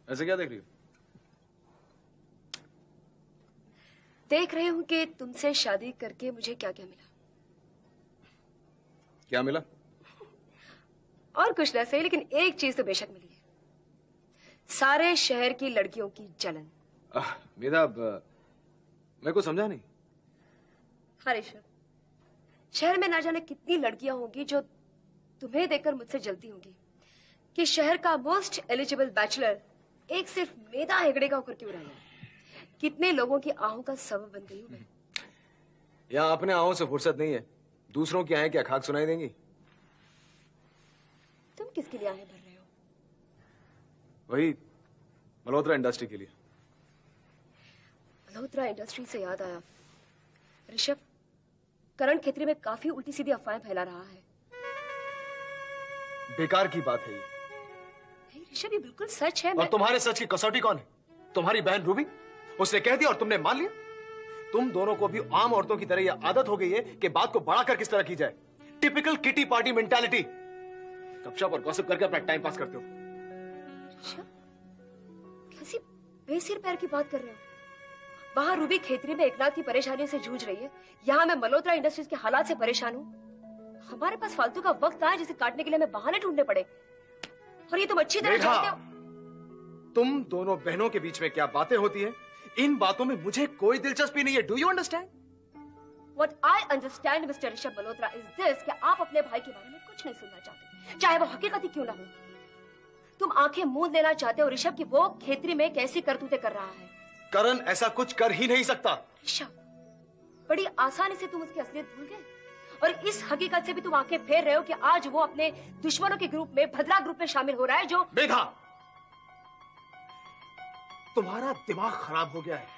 ऐसे क्या देख रही हो? देख रही हूँ कि तुमसे शादी करके मुझे क्या क्या मिला। क्या मिला? और कुछ ना सही, लेकिन एक चीज तो बेशक मिली है, सारे शहर की लड़कियों की जलन। मेरा मैं को समझा नहीं। हाँ ऋषभ, शहर में ना जाने कितनी लड़कियां होंगी जो तुम्हें देखकर मुझसे जलती होंगी कि शहर का मोस्ट एलिजिबल बैचलर एक सिर्फ मेधा हेगड़े का होकर क्यों रहा है। कितने लोगों की आहों का सबब बन गई हूं मैं। यहाँ अपने आहों से फुर्सत नहीं है, दूसरों की आएं क्या खाक सुनाई देंगी? तुम किसके लिए आहें भर रहे हो? वही मल्होत्रा इंडस्ट्री के लिए। मल्होत्रा इंडस्ट्री से याद आया ऋषभ, करण खेत्री में काफी उल्टी सीधी अफवाहें फैला रहा है। बेकार की बात है ये। ऋषभ ये बिल्कुल सच है। और तुम्हारे सच की कसौटी कौन है? तुम्हारी बहन रूबी? उसने कह दिया और तुमने मान लिया? तुम दोनों को भी आम औरतों की तरह यह आदत हो गई है कि बात को बढ़ाकर किस तरह की जाए। Typical kitty party mentality. गपशप और गॉसिप करके अपना टाइम पास करते हो। कैसी बेसिर पैर की बात कर रहे हो? वहां रूबी खेतरी में एकनाथ की परेशानियों से जूझ रही है, यहाँ मैं मल्होत्रा इंडस्ट्रीज के हालात से परेशान हूँ। हमारे पास फालतू का वक्त आया जिसे काटने के लिए हमें बहाने ढूंढने पड़े, और ये तुम अच्छी तरह जानते हो। तुम दोनों बहनों के बीच में क्या बातें होती है, इन बातों में मुझे कोई दिलचस्पी नहीं है। Do you understand? What I understand, mister Rishabh Malhotra, is this कि आप अपने भाई के बारे में कुछ नहीं सुनना चाहते, चाहे वो हकीकत ही क्यों ना हो। तुम आंखें मूंद लेना चाहते हो ऋषभ कि वो खेतरी में कैसी करतूतें कर रहा है। करण ऐसा कुछ कर ही नहीं सकता। ऋषभ, बड़ी आसानी से तुम उसकी असलियत भूल गए, और इस हकीकत से भी तुम आंखें फेर रहे हो कि आज वो अपने दुश्मनों के ग्रुप में, भद्रा ग्रुप में शामिल हो रहा है। जो मेधा, तुम्हारा दिमाग खराब हो गया है।